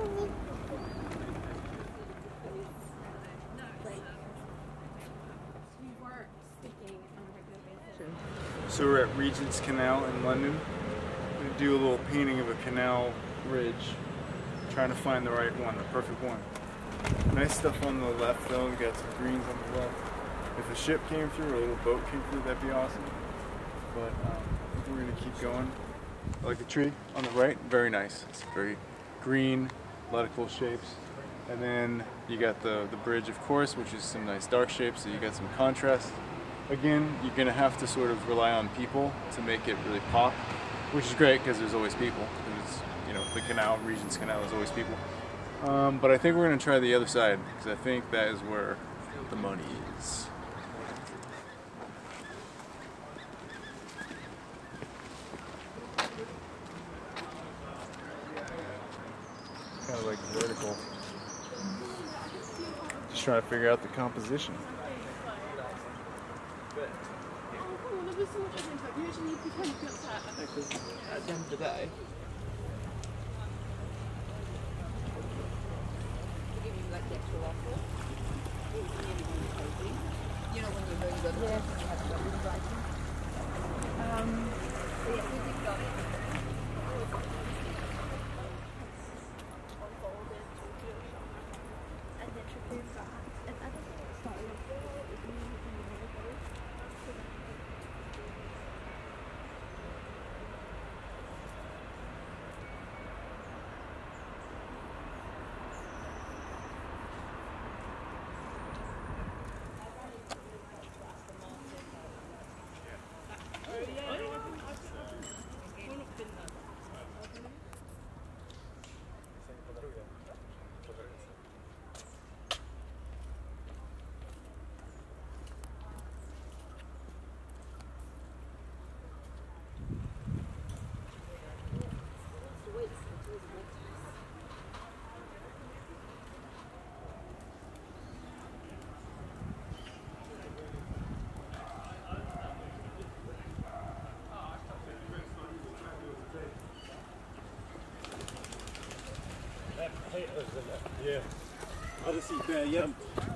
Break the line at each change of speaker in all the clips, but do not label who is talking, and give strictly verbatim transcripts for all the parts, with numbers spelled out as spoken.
So we're at Regent's Canal in London. We're going to do a little painting of a canal bridge. Trying to find the right one, the perfect one. Nice stuff on the left though, we got some greens on the left. If a ship came through or a little boat came through, that'd be awesome. But um, we're going to keep going. I like the tree on the right, very nice. It's very green, a lot of cool shapes. And then you got the, the bridge, of course, which is some nice dark shapes, so you got some contrast. Again, you're going to have to sort of rely on people to make it really pop, which is great because there's always people. There's, you know, the canal, Regent's Canal, is always people. Um, but I think we're going to try the other side because I think that is where the money is. Kind of like vertical. Just trying to figure out the composition.
Usually you can get that. Because at the end of the day, they give you like the extra waffle. You know when you're really good. Yeah. You have to go really writing. Um. So yeah, we did got it. Unfolded, and then remove that. And I don't think it's not really good.
Yeah, I just see bare yum.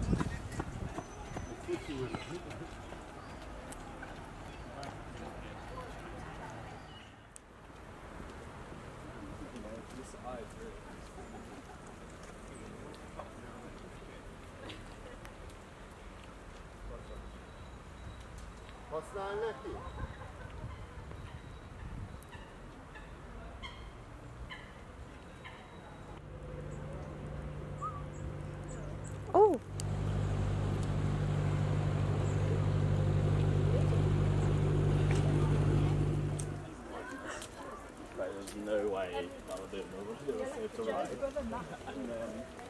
What's that lucky?
Oh!
Like, there's no way I would do it. It was safe to ride. And then